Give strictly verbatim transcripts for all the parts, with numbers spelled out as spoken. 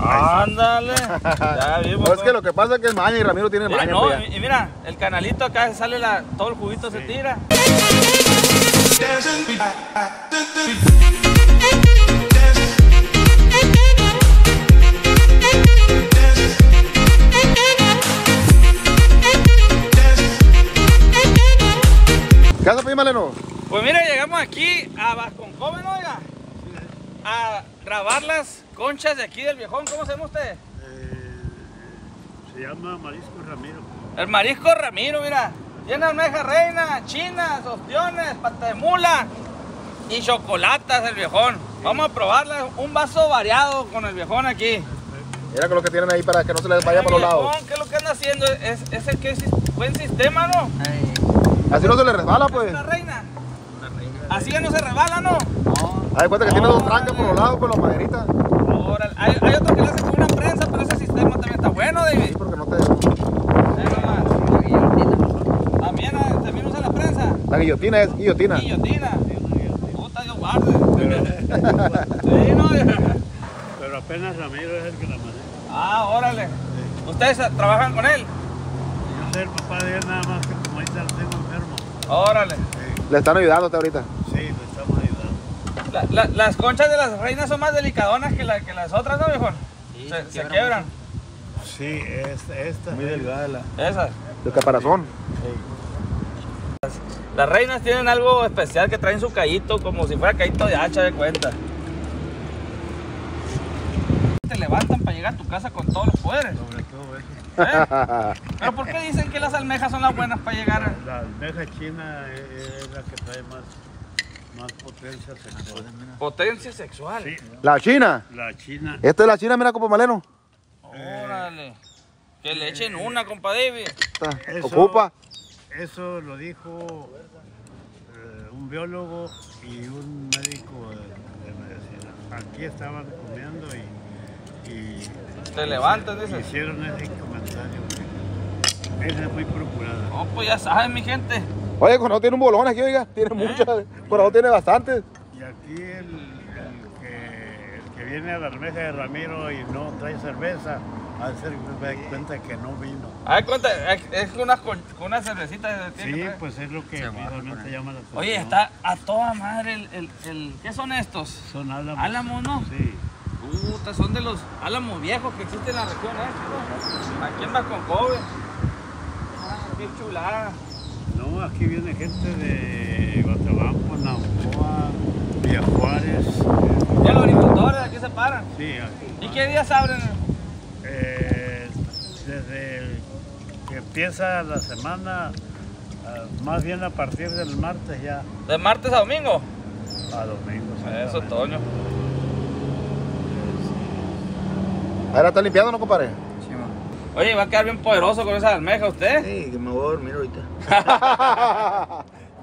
Ándale. Ya vimos. No, es que lo que pasa es que es maña y Ramiro tiene Mira, maña. no, pues, y, y mira, el canalito acá sale la, todo el juguito sí. Se tira. ¿Qué haces, pues, Maleno? Pues mira, llegamos aquí a Vasconcoven, oiga, a grabar las conchas de aquí del viejón. ¿Cómo se llama usted? Eh, se llama Marisco Ramiro. El Marisco Ramiro, mira. Tiene almeja reina, chinas, ostiones, pata de mula y chocolatas el viejón. Vamos a probarle un vaso variado con el viejón aquí. Mira con lo que tienen ahí para que no se les vaya por los lados. ¿Qué es lo que anda haciendo? Es, es el que es buen sistema, ¿no? Ay. Así no se le resbala, pues. ¿Una reina? Una reina. Así ya no se resbala, ¿no? No. Hay cuenta que tiene dos trancas por los lados con las maderitas. Órale. Hay, hay otro que le hace con una prensa, pero ese sistema también está bueno, David. Sí, porque no te... También, también usa la prensa. La guillotina es guillotina. Guillotina. Puta, Dios guarde. Sí, no. Pero apenas Ramiro es el que la maneja. Ah, órale. ¿Ustedes trabajan con él? Yo soy el papá de él, nada más que como ahorita lo tengo enfermo. Órale. Sí, Le están ayudando hasta ahorita. sí, le estamos ayudando. La, la, las conchas de las reinas son más delicadonas que, la, que las otras, ¿no, viejón? Sí, se, se se quiebran quiebran. Sí, esta, esta. Muy delgada la... Esas. El caparazón. Las reinas tienen algo especial que traen su callito, como si fuera callito de hacha, de cuenta. Te levantan para llegar a tu casa con todos los poderes. Sobre todo eso. ¿Eh? ¿Pero por qué dicen que las almejas son las buenas para llegar? La, la almeja china es, es la que trae más, más potencia sexual. Potencia sexual. Sí, La china. la china. Esta es la china, mira, compa Maleno. Órale. Que le echen una, compa David. Esta, Eso- Ocupa. Eso lo dijo eh, un biólogo y un médico de, de medicina. Aquí estaban comiendo y, y Te levantas, dices. hicieron ese comentario. que Esa es muy procurada. No, pues ya saben, mi gente. Oye, cuando tiene un bolón aquí, oiga, tiene muchas. Por ahora tiene bastantes. Y aquí el, el que, el que viene a la almeja de Ramiro y no trae cerveza, al ser me da cuenta que no vino. A ver, cuenta, es con unas, con unas cervecitas. de- Sí, pues es lo que visualmente llama la atención. Oye, está a toda madre el, el, el... ¿Qué son estos? Son álamos. Álamos, ¿no? Sí. Puta, son de los álamos viejos que existen en la región esta, ¿no? Aquí en Vasconcoven. Ah, qué chulada. No, aquí viene gente de Guatabampo, Naucoa, Villa Juárez. Ya los agricultores aquí se paran. Sí, aquí. ¿Y qué días abren? Eh, desde el que empieza la semana, ah, más bien a partir del martes ya ¿De martes a domingo? a domingo. Eso, Toño. Ahora está limpiando, ¿no, compadre? Sí, ma. Oye, va a quedar bien poderoso con esa almeja usted. Sí, que me voy a dormir ahorita.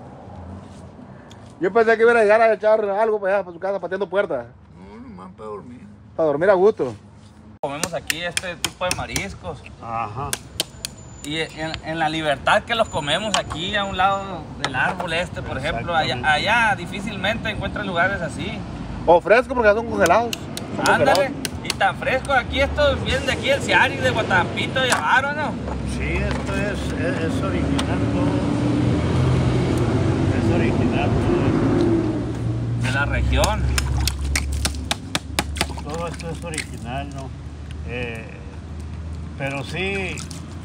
Yo pensé que iba a llegar a echar algo para allá, para su casa, pateando puertas. No, nomás para dormir. Para dormir a gusto. Comemos aquí este tipo de mariscos. Ajá. Y en, en la libertad que los comemos aquí a un lado del árbol este, por ejemplo, allá, Exactamente. allá difícilmente encuentran lugares así. O fresco porque ya son congelados. Son Ándale, congelados. y tan fresco aquí, estos vienen de aquí el Ciari, de Guatampito, de Avaro, ¿no? Sí, esto es, es, es original todo. Es original todo. De la región. Todo esto es original, ¿no? Eh, pero sí, eh,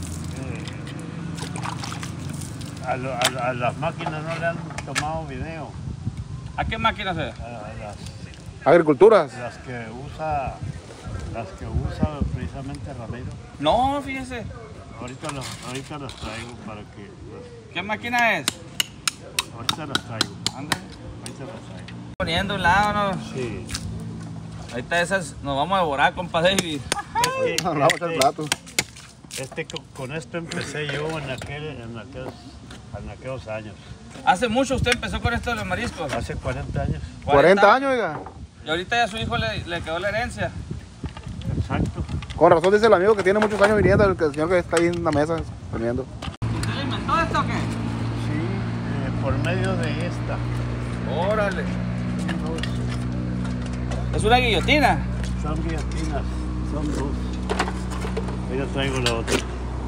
a, lo- a- a las máquinas no le han tomado video. ¿A qué máquinas es? A las, Agriculturas. las que usa, las que usa precisamente Ramiro. No, fíjese. Ahorita las, ahorita las traigo para que, las- ¿Qué máquina es? ahorita las traigo, Ándale. ahorita las traigo. Poniendo un lado, ¿no? Sí. Ahorita esas nos vamos a devorar, compa David. Este, No, vamos a echar el plato. este co- con esto empecé yo en aquel, en aquellos, en aquellos años. ¿Hace mucho usted empezó con esto de los mariscos? Hace cuarenta años. cuarenta años, oiga. Y ahorita ya a su hijo le, le quedó la herencia. Exacto. Con razón dice el amigo que tiene muchos años viniendo, el, que- el señor que está ahí en la mesa comiendo. ¿Usted le inventó esto o qué? Sí, eh, por medio de esta. Órale. Dos, Es una guillotina. son guillotinas. son dos. Ahí ya traigo la otra.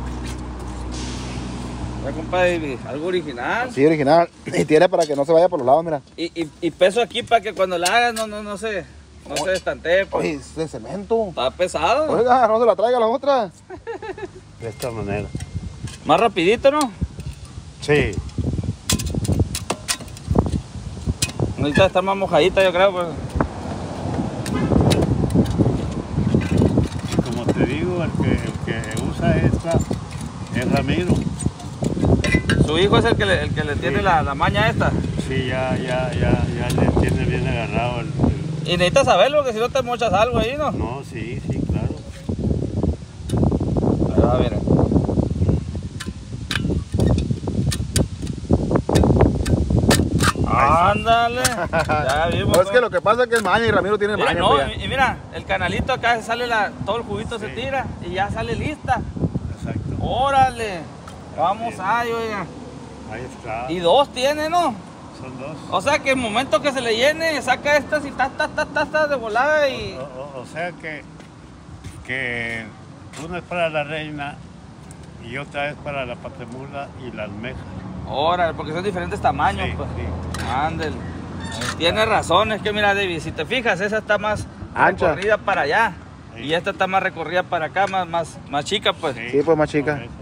Ya, compadre, algo original. Sí, original. Y tiene para que no se vaya por los lados, mira. Y, y, y peso aquí para que cuando la hagas no, no, no se, no se destantee. Pues. Oye, es de cemento. Está pesado. Oiga, no se la traiga la otra. De esta manera. Más rapidito, ¿no? Sí. Necesita estar más mojadita, yo creo. Pues. Como te digo, el que, el que usa esta es Ramiro. Su hijo es el que le, el que le tiene Sí. la, la maña esta. Sí, ya, ya, ya, ya le tiene bien agarrado el, el- Y necesitas saberlo, porque si no te mochas algo ahí, ¿no? No, sí, sí, claro. Ahí va, mira. Ándale. Ya vimos. No, es que lo que pasa es que es maña y Ramiro tiene Mira, maña. no, pues, ya. y, y mira, el canalito acá sale la, todo el juguito se Sí. tira y ya sale lista. Exacto. Órale. Vamos Sí. ahí, oiga. Ahí está. Y dos tiene, ¿no? Son dos. O sea que el momento que se le llene, saca estas y ta, ta, ta, ta, ta de volada y... O, o- o sea que, que una es para la reina y otra es para la patemula y la almeja. Órale, porque son diferentes tamaños, Sí, pues. sí. Ándale. Tienes razón, es que mira, David, si te fijas, esa está más Ancha. recorrida para allá. Sí. Y esta está más recorrida para acá, más, más, más chica, pues. Sí, pues, más chica. por eso.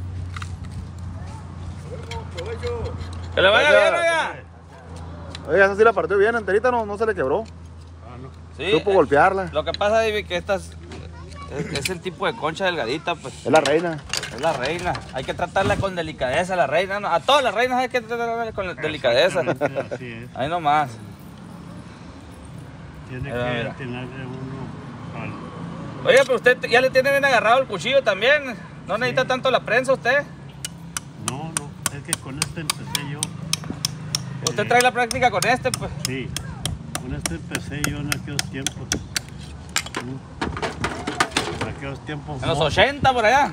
Que le vaya Gracias. bien, oiga. Oiga, esa sí la partió bien, enterita no, no se le quebró. Ah, no. Sí, Supo eh, golpearla. Lo que pasa, David, que esta es, es, es el tipo de concha delgadita, pues. Es la reina. Es la reina. Hay que tratarla con delicadeza, la reina. ¿no? A todas las reinas hay que tratarla con delicadeza. Exactamente así es. Ahí nomás. Tiene Mira, que mira. tenerle uno al... Oiga, pero usted ya le tiene bien agarrado el cuchillo también. No necesita tanto la prensa usted. No, no, es que con este empecé yo. Usted Eh, trae la práctica con este, pues. Sí, con este empecé yo en aquellos tiempos. Mm. En aquellos tiempos. En los no- ochenta por allá.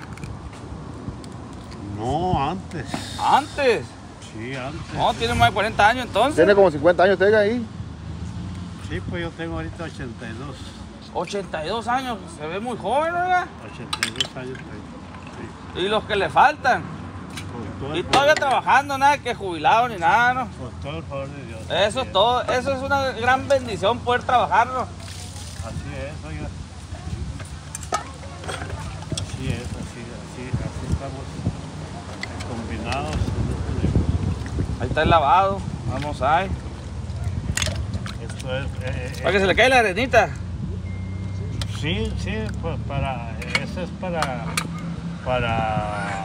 No, antes. Antes. Sí, antes. No, tiene más de cuarenta años entonces. Tiene como cincuenta años, tenga ahí. Sí, pues yo tengo ahorita ochenta y dos. ochenta y dos años. Se ve muy joven, oiga. ochenta y dos años. Sí. Y los que le faltan. Con todo Y el todavía favor- trabajando, nada que jubilado ni nada, ¿no? Con todo el favor de Dios. Eso así es todo. Eso es una gran bendición poder trabajarlo. Así es, oiga. Así es, así, así, así estamos combinados en este negocio. Ahí está el lavado. Vamos ahí. Esto es. eh, eh, Para que se le caiga la arenita. Sí, sí, pues para, eso es para, para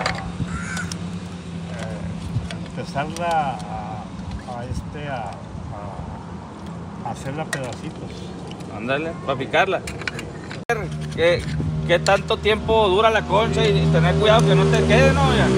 eh, empezarla a, a este, a, a- a hacerla pedacitos. Ándale, para picarla. ¿Qué, ¿Qué tanto tiempo dura la concha y tener cuidado que no te quede, no? Ya.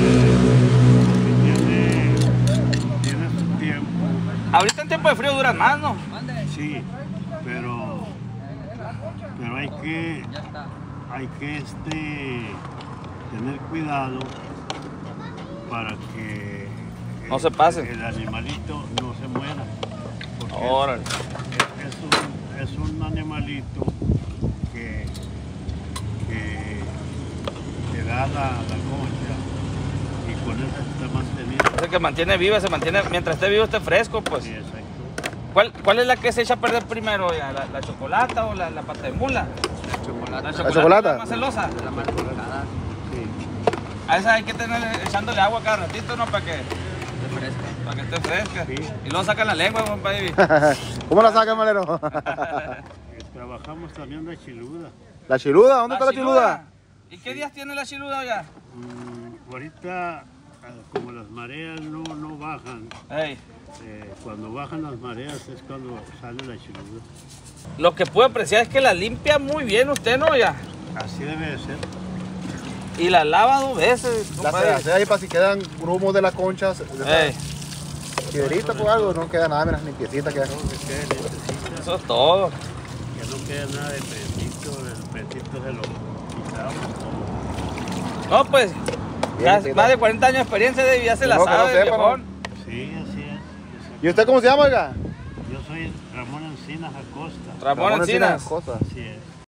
Tiene, tiene su tiempo, Ahorita en tiempo de frío duran más, ¿no? sí, pero, pero hay que, hay que este, tener cuidado para que No se pasen. el animalito no se muera. Porque es- Órale. Es, es un, es un animalito que, que, que da la, la concha y con eso se está manteniendo. Es el que mantiene viva, se mantiene, mientras esté vivo esté fresco, pues. Sí, exacto. ¿Cuál, ¿Cuál es la que se echa a perder primero, ya? ¿La, la chocolata o la, la pata de mula? La chocolata. chocolata? es la más celosa. Sí. A esa hay que tener echándole agua cada ratito, ¿no? Para que, para que esté fresca. Sí. Y luego sacan la lengua, compadre. ¿Cómo la saca, malero? Eh, Trabajamos también la chiluda. ¿La chiluda? ¿Dónde está la chiluda? ¿Y qué días tiene la chiluda ya? Mm, ahorita, ah, como las mareas no, no bajan, Ey, eh, cuando bajan las mareas es cuando sale la chiluda. lo que puedo apreciar es que la limpia muy bien usted, ¿no? Ya. Así debe de ser. Y la lava dos veces, La compadre. pedacea ahí para si quedan grumos de la concha. De Ey, esa piedrita por algo, no queda nada, mira, limpiecita queda. Todo que quede limpiecita, eso es todo. que no quede nada de pretito, el pretito se lo quitamos todo. No, pues, ya sí, más no. de cuarenta años de experiencia de ya se la No, que no sabe, sepa, viejón. Sí, así es. ¿Y usted cómo se llama, oiga? Yo soy Ramón Encinas Acosta. Ramón Encinas. Cosas. Así es.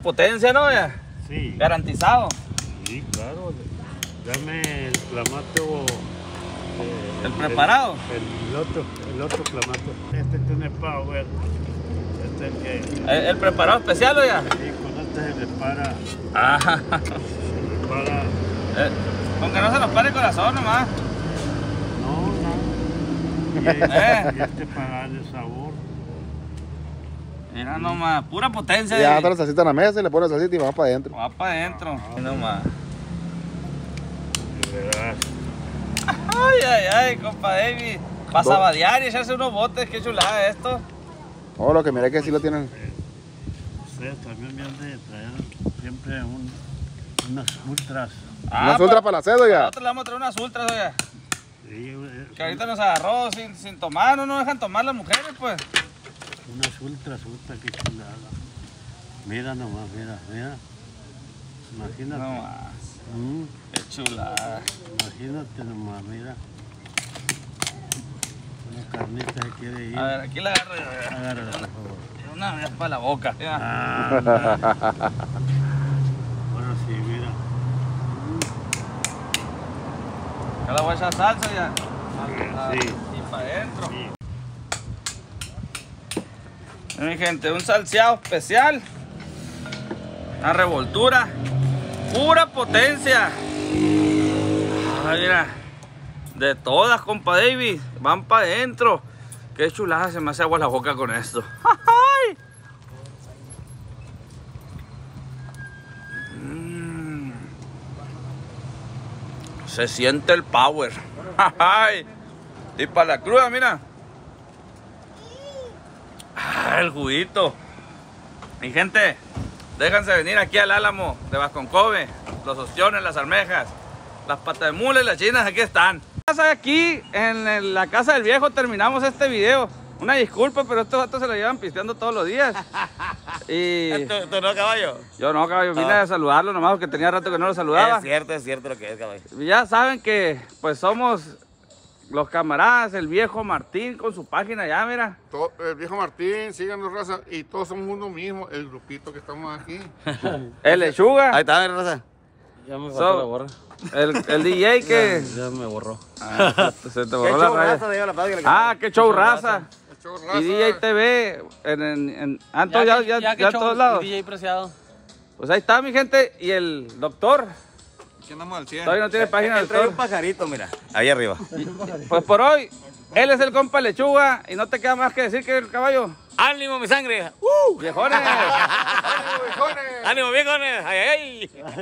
potencia, ¿no? Ya? Sí. Garantizado. Sí, claro. Dame el clamato. eh, ¿El preparado? El, el otro, el otro clamato. Este tiene power. Este es el que. ¿El, el preparado especial, ya? Sí, con este se repara. Ah, Se repara. eh, con que no se nos pare el corazón nomás. No, no. Y, este- Eh. y este para darle sabor. Mira nomás, pura potencia. Y ya de- está la salsita en la mesa y le pones salsita y va para adentro. Va para adentro. Mira nomás. Y verás. Ay, ay, ay, compa David. Para Do- sabadear y echarse unos botes, qué chulada esto. Oh, lo que miré que sí lo tienen. Ustedes también me han de traer siempre un, unas ultras. Unas ultras para la cedo ya. Nosotros le vamos a traer unas ultras, oiga. Sí, eh, Que ahorita nos agarró sin, sin tomar, no nos dejan tomar las mujeres, pues. unas ultras, ultras, qué chulada. Mira nomás, mira, mira. Imagínate. No más, Mm, qué chulada. imagínate nomás, mira. Una carnita se quiere ir. A ver, aquí la agarro yo. Agárrala, por favor. Una vez para la boca. Ya. Ah, ahora sí, mira. Ya la voy a echar salsa ya. Ah, Sí. Y para adentro. Sí. Mi gente, un salseado especial. Una revoltura. Pura potencia. Ay, mira. De todas, compa David. Van para adentro. Qué chulada, se me hace agua la boca con esto. ¡Ay! Mm. Se siente el power. ¡Ay! Y para la cruda, mira. Ah, el juguito. Mi gente, déjense venir aquí al Álamo de Vasconcove. Los ostiones, las almejas, las patas de mula y las chinas, aquí están. Aquí en el- la casa del viejo terminamos este video. Una disculpa, pero estos vatos se lo llevan pisteando todos los días. Y ¿Tú, tú no, caballo? yo no, caballo, vine a saludarlo nomás porque tenía rato que no lo saludaba. Es cierto, es cierto lo que es, caballo. Ya saben que pues somos los camaradas, el viejo Martín con su página ya, mira. To- el viejo Martín, síganos, raza, y todos somos uno mismo, el grupito que estamos aquí. El lechuga. Ahí está, mi raza. Ya me So, faltó la borra. El, el D J que... Ya me borró. Ah, se, se te borró la raya. Ah, qué show raza. El show raza. Y D J T V en, en, en ah, todo- ya, ya, ya, que en show, todos lados. D J Preciado. Pues ahí está mi gente. Y el doctor, Aquí andamos al cien. todavía no tiene página del Trae un doctor. pajarito, mira. Ahí arriba. Pues por hoy, él es el compa lechuga. Y no te queda más que decir que el caballo. ¡Ánimo, mi sangre! ¡Uh! Viejones. ¡Ánimo, viejones! ¡Ay, ay, ay!